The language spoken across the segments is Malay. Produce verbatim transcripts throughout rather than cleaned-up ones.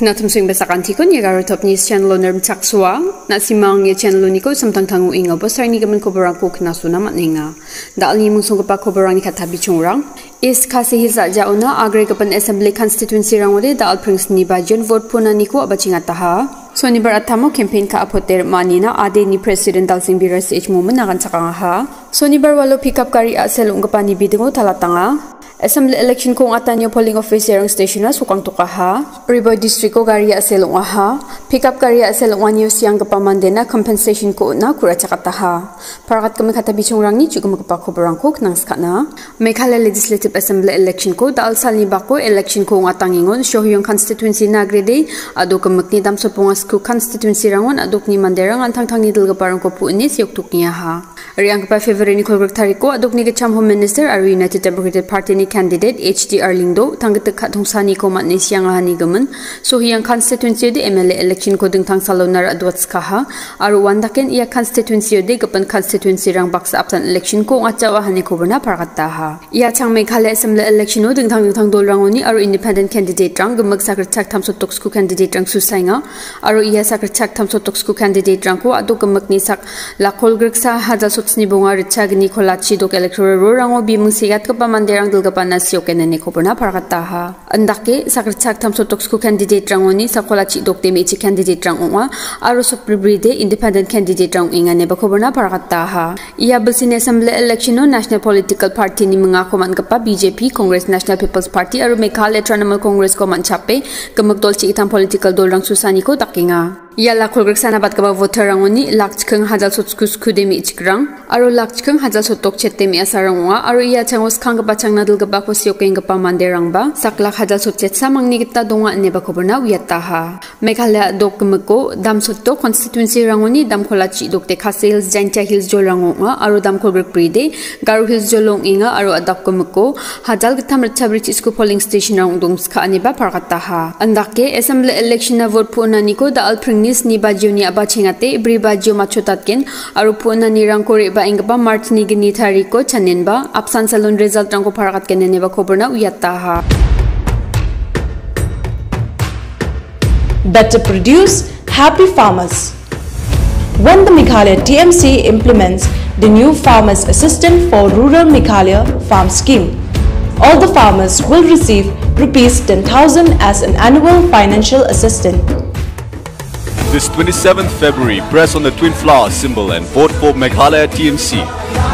Kinatum swing besakan tikon ya garotopnews channel owner mchakswa na simang ya channel niko samtang tangu inga bosar ni gaman kobarang ko kinasuna matninga dal ni musong pa kobarang ni katabi chungrang is kasi hiza jauna agre kapan assembly constituency rangode dal prince ni bajon vote puna niko abachinga taha Sonibar atamo campaign ka apoter manina ade ni president Dalseng-ko H moment nagan sakanga ha Sonibar walo pickup kari asel Sianggipani bidingo talatanga Assembly election ko atanyo polling officer ang station na sukang tukaha. River district ko gari asel ha. Pick up gari asel wanyo Sianggipani na compensation ko na kura chakataha. Parakat kami katabi chungrang ni juga magpakobarang ko nang skana. Meghalaya legislative assembly election ko dal salni bako election ko atangingon show yung constituency na grade ado kamak ni damsot pungas ko constituency rangon adok ni Manderang antang tang ni dalga parang ko puini siyok niya ha. Riang pa February ni Kolgrek Tariko adok ni Gacham Home Minister ar United Democratic Party ni candidate H D Arlingdo tanggat khatong sani ko mat ni Sianggipani gaman so hiyang constituency de M L A election ko ding tang salonar adwats kaha aru wandaken iya constituency de gapan constituency rang baksa aptan election ko ngachawa hani ko bana parkata ha iya chang Meghalaya assembly election ding tang ding tang dol rangoni aru independent candidate rang gamag sakar chak thamso toksku candidate rang susainga aru iya sakar chak thamso toksku candidate rang ko adu gamag ni sak la Kolgrek sa haja sotsni bonga richagni kholachi dok electoral ro rango bi musigat ka Manderang dalga nasio kenene koberna parakata ha andake sakrchak thamso toksku candidate rangoni sakholachi dokte mechi candidate rangwa aro suprede independent candidate rang ingane ba koberna parakata ha iya bulsin assembly election no national political party ni mga koman kapa B J P Congress National People's Party aro Meghalaya Trinamool Congress ko man chape gamagdol chi itam political dol rang susani ko takinga Yala Kolgrek sanabat kaba voter rangoni lakchkeng hajal sotskus kudemi ichikrang aro lakchkeng hajal sotok chetemi asarangwa aro iya changos khang ba changna dul gaba ko siokeng gapa Manderang ba saklak hajal sotchet samangni kita donga neba koberna wiataha Meghalaya dokmeko dam sotto constituency rangoni dam kholachi dokte khase hills jaintia hills jolangwa aro dam Kolgrek pride garu hills jolong inga aro adakkomeko hajal githam rachabri isku polling station rang dumska aneba parkataha andake assembly election na vote puna niko da alpring nis ni bajio ni aba chingate bri bajio machotatken aru puna ni rang kore ba ingba march ni gini thari ko chanen ba apsan salon result rang ko parakat kenene ba khobarna uyata ha Better produce happy farmers. When the Meghalaya T M C implements the new farmers assistant for rural Meghalaya farm scheme, all the farmers will receive rupees ten thousand as an annual financial assistance. This twenty-seventh February, press on the twin flower symbol and vote for Meghalaya T M C.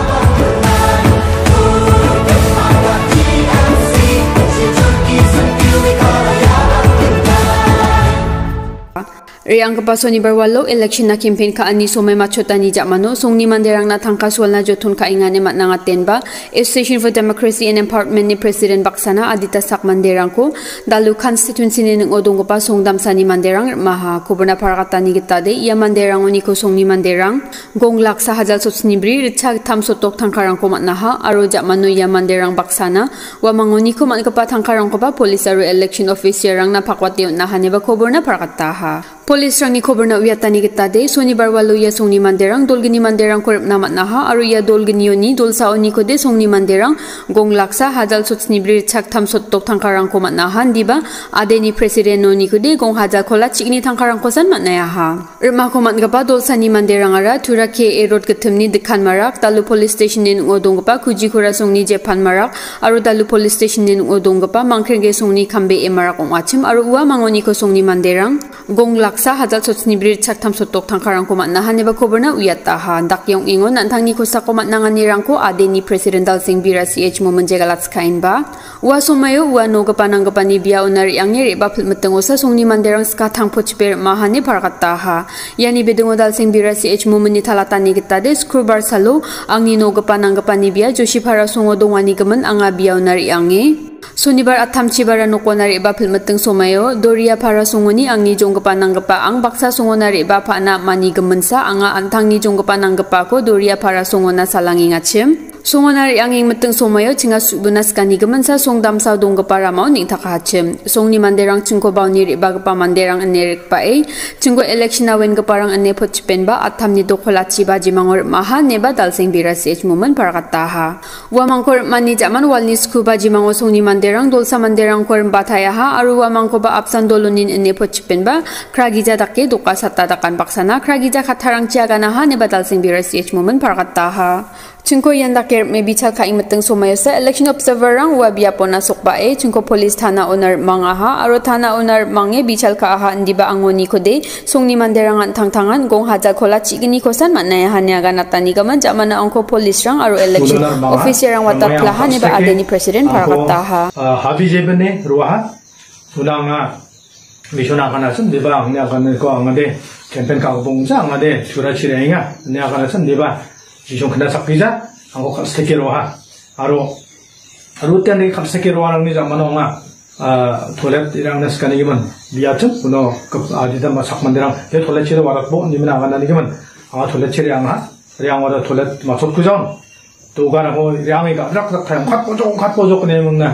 Riang kapa Sonibar walo election na campaign ka ani somay machota ni jamano song ni Manderang na tangkas wal na joton ka ingane mat nangaten ba Association for Democracy and Empowerment ni President Baksana Adita Sak Manderang ko dalu constituency ni ng odong pa song damsa ni Manderang maha koberna parakata ni kita de iya Manderang oni ko song ni Manderang gong laksa hajal sotsni bri richag tham sotok tangkarang ko mat naha aro jamano iya Manderang Baksana wa mangoni ko mat kapa tangkarang ko ba police aro election officer rang na pakwati na haneba koberna parakata ha Police rang ni koberna uyata ni kita de Sonibar walo ya song ni Manderang dolgini Manderang korep namat naha aro ya dolgini yoni dolsa oni ko de song ni Manderang gong laksa hajal sotsni bri chak tham sotok tangkarang ko mat nahan diba ade ni president oni ko de gong hajal kola chikni tangkarang ko san mat na ha irma ko mat gapa dolsa ni Manderang ara tura ke e road ketemni dekhan marak dalu police station nin odong gapa kuji khora song ni jepan marak aro dalu police station nin odong gapa mangkrenge song ni kambe e marak ong achim aro uwa mangoni ko song ni Manderang gong lak sa hajal sotsni bri chak tham sotok tangkarang ko mat nahan neba koberna uyata ha dakyong ingon antang ni Kosako mat nangan ni rang ko ade ni president Dalseng-ko H moment jegalats kain ba wa somayo wa no gapanang gapani bia onari angni reba philmetengo sa songni Manderang ska thang pochper mahane parakata ha yani bedungo Dalseng-ko H moment ni thalata ni kita de screwbar salo angni no gapanang gapani bia joshi phara songo dongani gaman anga bia onari ange Sonibar atam chibara nokonari ba philmeteng somayo doria para songoni angni jonggapa nanggapa ang baksa songonari ba phana mani gemensa anga antangni jonggapa nanggapa ko doria para songona salangi ngachim Songonari anging meteng somayo cinga subunas kani gemensa song damsa dong gepara mau ning takahacem. Song ni manderang cingko bau ni riba gepa manderang enerik pa e. Cingko election awen geparang ene potchipen ba atam ni dokolachi ba jimangor maha neba dalseng birasi ech moment parakataha. Wa mangkor mani jaman walni sku ba jimango song ni manderang dolsa manderang korem bataya ha aru wa mangko ba apsan dolunin ene potchipen ba kragija dakke doka satta dakan baksana kragija khatharang ciagana ha neba dalseng birasi ech moment parakataha. Cingko yanda ker me bichal ka imeteng somayasa election observer rang wa biapona sokba e cingko police thana owner mangaha aro thana owner mange bichal ka aha ndiba angoni kode songni manderangan thangthangan gong haja khola chigini kosan manaya hanya ganatani gaman jamana angko police rang aro election officer rang wata plaha ne ba adeni president parakata ha habi jebene ruha sunanga mishona kana sun deba angnya kana ko angade campaign ka bongja angade sura chirenga nya kana sun deba Jishong kena sakija, angko kapseke roha. Aro, aro tian ni kapseke roha rang ni zaman onga toilet irang nas kani giman biacun, puno kap adida masak mandirang. Dia toilet ciri warat bo, ni mana angana ni giman. Anga toilet ciri angha, riang warat toilet masuk kujaun. Tugan ako riang ika rak rak tayang kat pojok kat pojok ni mungna.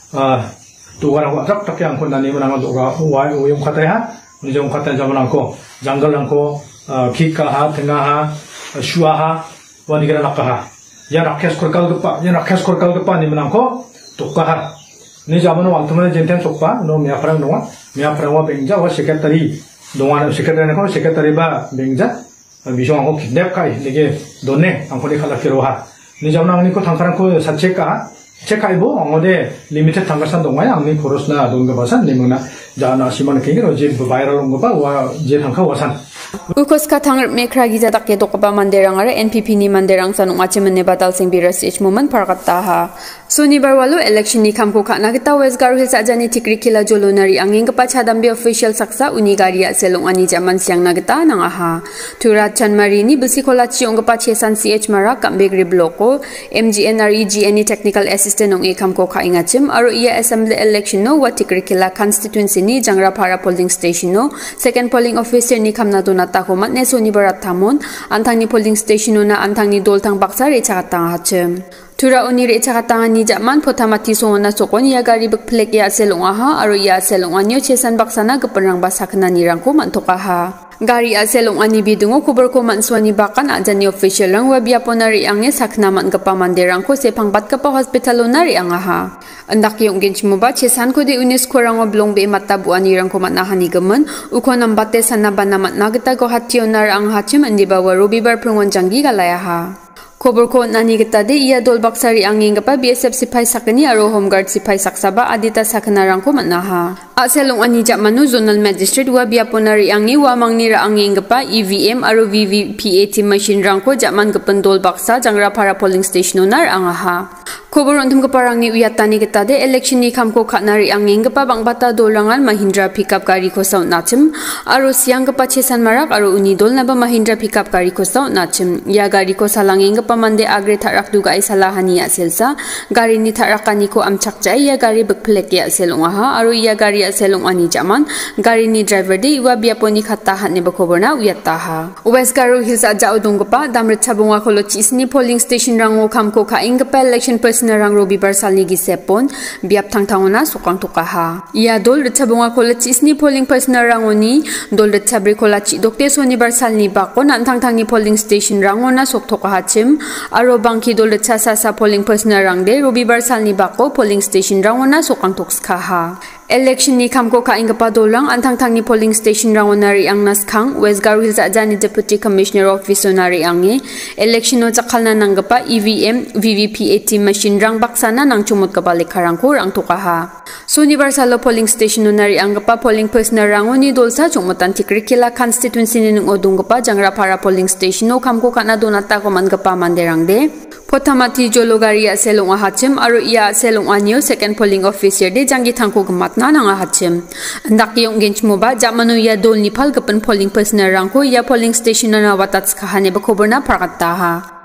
Tugan ako rak tak yang kun nani mana angka tuga uai uyum kataya. Ni jom kataya zaman angko jungle angko kika ha, tengah ha, shua ha. Wani kira nakaha, ya rakyat korkal gepa, ya rakyat korkal gepa ni menangko, tukaha. Ni zaman waktu mana jenten sokpa, no mia perang doa, mia perang wa bengja, wa sekretari, doa sekretari nak sekretari ba bengja, bisa angko kidnap kai, lagi donne, angko ni kalau kiroha. Ni zaman angko tangkaran ko sacek ka, cek kai bo, angko de limited tangkasan doa ya, angni koros na dong gepasan, ni mana jangan asiman kengir, oje viral gepa, wa je tangka wasan. Ukos ka thangar me kragija dakke dokaba manderang are N P P ni manderang sanung achemene batal sing biras ich moment parakataha. Suni barwalu election ni kamko khana kita West Garo Hills ajani tikri kila jolonari anging ka pachadambi official saksa uni garia selong ani jaman siang nagita nangaha. Turat chanmari ni bisikola chiong ka pachesan C H mara kambegri bloko M G N R E G any technical assistant ong e kamko kha ingachim aro ia assembly election no wa tikri kila constituency ni jangra para polling station no second polling officer ni kamna nata ko matne soni barat thamon antang ni polling station na antang ni doltang baksa re chakatang hachem Tura oni re chakatang ni jaman pothamati sona sokon ya gari bek plek ya selong aha aro ya selong anyo chesan baksana gepenrang basakna ni rangko mantoka ha Gari aselong ani bidungo kubur ko manswani bakan ajani official rang wa biaponari angnya sakna man gapa manderang ko sepang bat gapa hospital onari angaha andak yung genchmo ba chesan ko de UNESCO rang oblong be matabu ani rang ko manahani gaman uko nambate sanaba namat nagita ko hationar ang hachim andi ba wa robibar prungon jangi galaya ha Kobor ko nani kita de iya dol baksari angin gapa B S F sipai sakani aro home guard sipai saksaba adita sakana rangko manaha. Aselong ani jakmanu zonal magistrate wa biaponari angi wa mangnira angin gapa E V M aro V V P A T machine rangko jakman gapan dol baksa jangra para polling station onar angaha. Kobor ontum kaparang ni uyatani kita de election ni kamko khatnari angin gapa bangbata dolangan Mahindra pickup gari ko saut nachim aro siang gapa chesan marak aro uni dol naba Mahindra pickup gari ko saut nachim ya gari ko salangin gapa pamande agre tharak duga isalahani ya selsa gari ni tharakani ko amchak jai ya gari bekplek ya selong aha aro ya gari ya selong ani jaman gari ni driver de iwa biaponi khata hat ne bakoborna uyataha West Garo Hills aja udongpa damrit chabunga kholo chisni polling station rango khamko kha ingpa election person rang robi barsalni gi sepon biap thangthangona sokang tokaha ya dol chabunga kholo chisni polling person rangoni dol chabri khola chi dokte soni barsalni bakon an thangthangni polling station rangona soktoka hachim aro bangki dol chasa sa polling person rangde robi barsalni bako polling station rangona sokang tokska ha Election ni kamko ka ingapa dolang antang tang ni polling station rangonari ang naskhang West Garo Hills ajani Deputy Commissioner Office onari ange election no chakhalna nanggapa E V M V V P A T machine rang baksana nang chumut ka balik karangko rang tokaha so universal polling station onari anggapa polling person rangoni dolsa chumutan tikrikila constituency ni odunggapa jangra para polling station no kamko kana donata ko mangapa manderangde Pothamati jologari aselong ahachim aro iya aselong anyo second polling officer de jangi thangko gmat na nang ahachim andak yung genchmo ba jamanu ya dol nipal gapan polling person rangko ya polling station na watats kahane ba khobar na parkata ha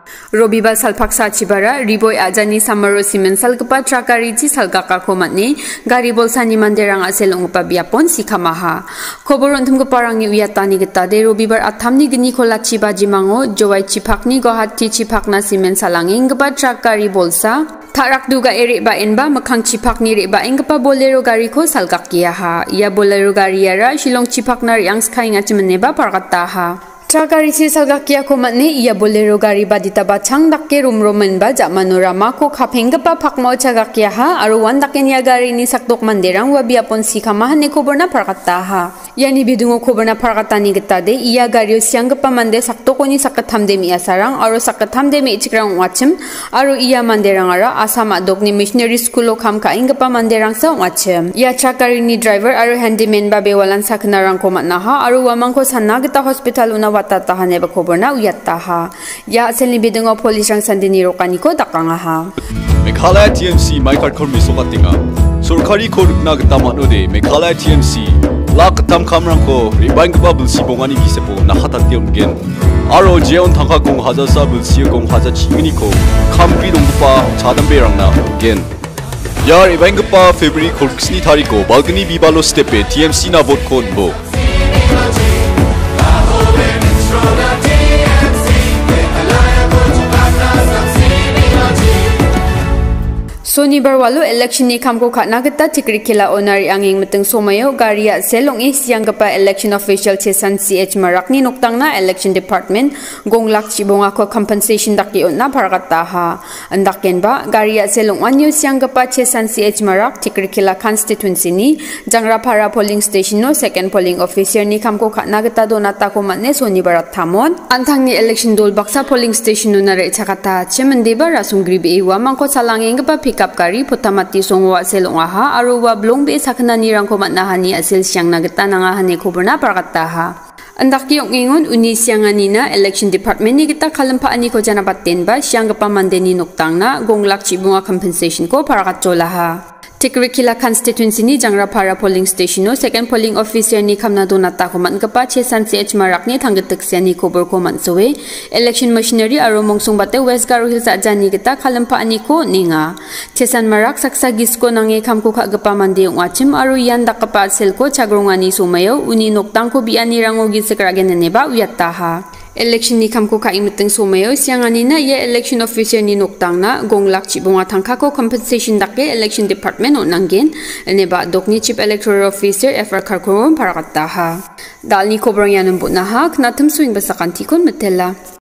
Robiba salpaksa chibara riboy ajani samaro simen salgapa trakari chi salgaka komatni gari bolsani manderang aselong pabiapon sikamaha. Koboron tumguparang uyatani gita de robibar athamni gini kola chiba jimango jowai chipakni gohati chipakna simen salanging gaba trakari bolsa Tarak duga ere ba enba makang chipak ni re ba engpa bolero gari ko salgak kiya ha. Ya bolero gari yara shilong chipak na yang skai nga chimene ba parkata ha. Trakari si salgak kiya ko matne iya bolero gari ba dita ba chang dakke rum roman ba ja manorama ko khapengga pa phakmo chagak kiya ha aru wan dakke niya gari ni saktok manderang wa biapon sikama ne koborna parkata ha. Yani bidungo koborna parkata ni gita de iya gari Sianggipani mande saktoko ni sakatham de mi asarang aru sakatham de mi ichikrang wachim aru iya manderang ara asama dogni missionary school o kham ka Sianggipani manderang sa wachim ya trakari ni driver aru handyman ba bewalan saknarang ko matna ha aru wamang ko sanna gita hospital una wata tahane ba koborna uyatta ha ya selni bidungo police rang sandini rokani ko dakanga ha Meghalaya T M C maikar kormi sokatinga sorkari korukna gita manode Meghalaya T M C lak tam kamrang ko ribaingba bulsi bongani bisepo nahatati umgen aro jeon tangka gong hajasa bulsi gong haja chingni ko kampi dongpa chadamberangna gen ya ribaingba February korksni tariko balgni bibalo stepe T M C na vote kon bo Soni barwalo election ni kamko khatna gita tikrikila onari anging meteng somayo garia selong is Sianggipani election official chesan C H Marakni Nokdangna election department gonglak chibonga ko compensation daki onna pargata ha andaken ba garia selong anyo Sianggipani chesan C H Marak tikrikila constituency ni jangrapara polling station no second polling officer ni kamko khatna gita donata ko matne soni barat thamon anthangni election dol baksa polling station no nare chakata chemendeba rasungribi wa mangko salangeng ba pick Kari putamati songwa selong aha aruwa blong be sakna nirang ko matnahani asil siyang nagata nangahani koborna parkata ha. Andaki yung ingon uni siyangani na election department ni kita kalampaani ko janabatin ba Sianggipani mandeni Nokdangna gonglak chibunga compensation ko parakatsola ha. Tikrikila constituency ni jangrapara polling station no second polling officer ni kamna donata ko mankapa chesan C H Marak ni thanggeteksia ni kobor ko mansowe election machinery aro mongsong bate West Garo Hills ajani kita kalampa ani ko ninga chesan Marak saksa gisko nange kamko khagpa mande wachim aro yan dakapa selko chagrongani sumayo uni Nokdang ko biani rango gisekragen neba uyatta ha election ni kamko ka imiteng somayo siangani na ye election officer ni Nokdangna gonglak chibonga thangka ko compensation dake election department onanggen neba dokni chief electoral officer F R Karkoron parakata ha dalni kobrang yanun butna ha knatum swing basakanti kon metela